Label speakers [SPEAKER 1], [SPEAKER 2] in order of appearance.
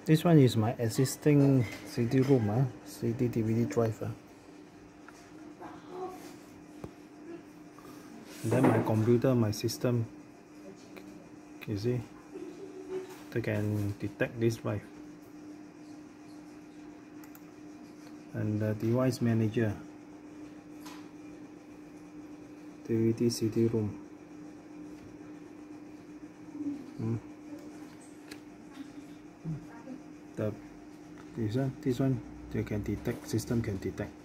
[SPEAKER 1] This one is my existing CD Rom, CD DVD drive. Then my computer, my system, you see, they can detect this drive. And the device manager, DVD CD Rom. This one they can detect, system can detect.